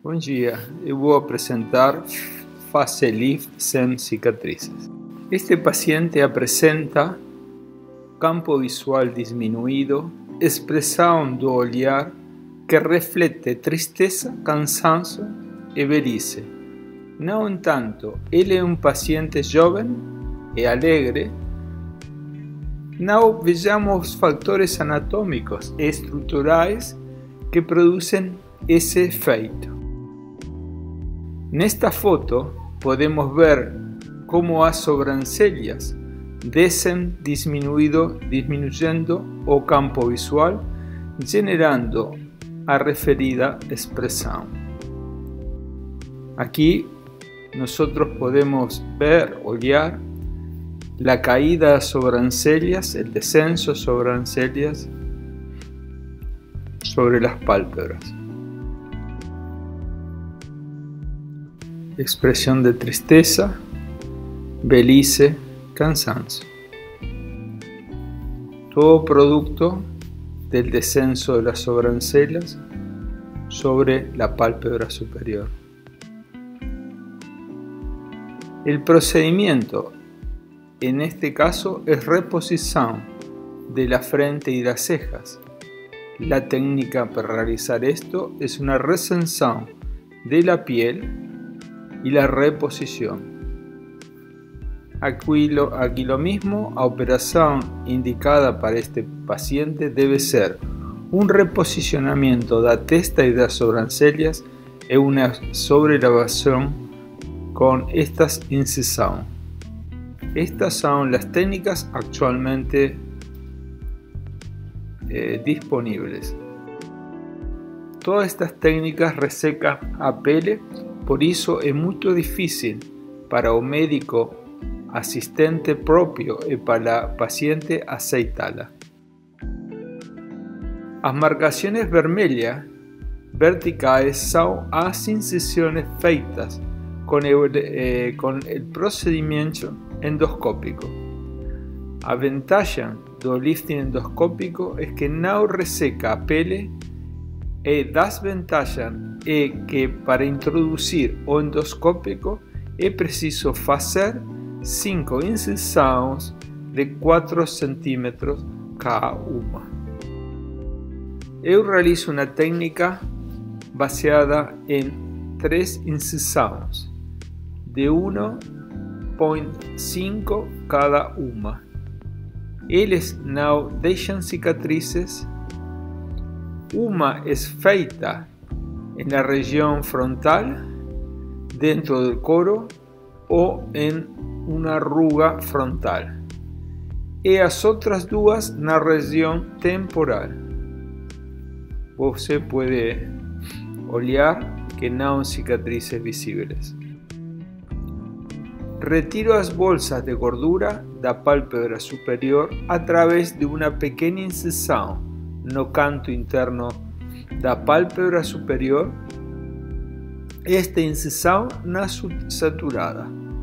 Bom dia, eu vou apresentar Facelift sem cicatrizes. Este paciente apresenta campo visual disminuído, expressão do olhar que reflete tristeza, cansaço e velhice. No entanto, ele é um paciente jovem e alegre. Não vejamos fatores anatômicos e estruturais que produzem esse efeito. Nesta foto podemos ver como as sobrancelhas descem disminuyendo o campo visual, generando a referida expressão. Aqui nosotros podemos ver, olhar la caída de las sobrancellas, el descenso de sobrancellas sobre las pálpebras. Expresión de tristeza, velhice, cansancio. Todo producto del descenso de las sobrancellas sobre la pálpebra superior. El procedimiento en este caso es reposición de la frente y las cejas. La técnica para realizar esto es una recensión de la piel y la reposición. Aquí lo mismo, la operación indicada para este paciente debe ser un reposicionamiento de la testa y de las sobrancellas y una sobrelavación con estas incisiones. Estas son las técnicas actualmente disponibles. Todas estas técnicas resecan a pele, por eso es muy difícil para o médico asistente propio y para el paciente aceitarla. As marcaciones verticales son as incisiones feitas con el procedimiento endoscópico. A ventaja do lifting endoscópico es que no reseca a pele e desventaja é que para introducir o endoscópico é preciso fazer 5 incisões de 4 cm cada uma. Eu realizo uma técnica baseada em 3 incisões de 1,5 cada uma. Eles não deixam cicatrizes. Uma é feita na região frontal, dentro do coro ou em uma ruga frontal, e as outras duas na região temporal. Você pode olhar que não cicatrizes visíveis. Retiro as bolsas de gordura da pálpebra superior através de uma pequena incisão no canto interno da pálpebra superior. Esta incisão na suturada.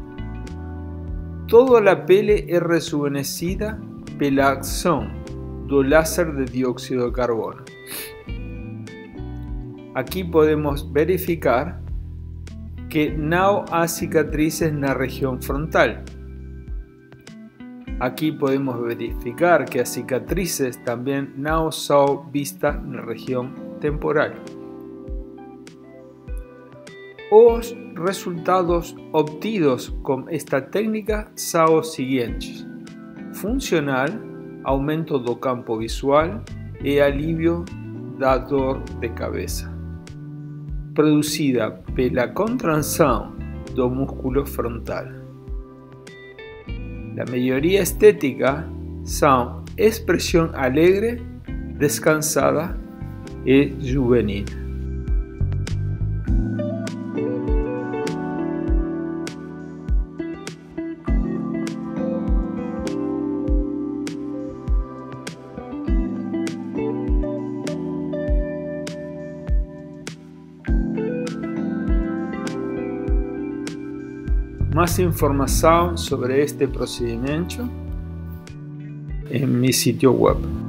Toda a pele é rejuvenescida pela ação do láser de dióxido de carbono. Aqui podemos verificar que não há cicatrizes na região frontal. Aquí podemos verificar que las cicatrices también no son vistas en la región temporal. Los resultados obtidos con esta técnica son los siguientes: funcional, aumento do campo visual y alivio da dor de cabeza, producida pela contracción do músculo frontal. La mayoría estética son expresión alegre, descansada y juvenil. Más información sobre este procedimiento en mi sitio web.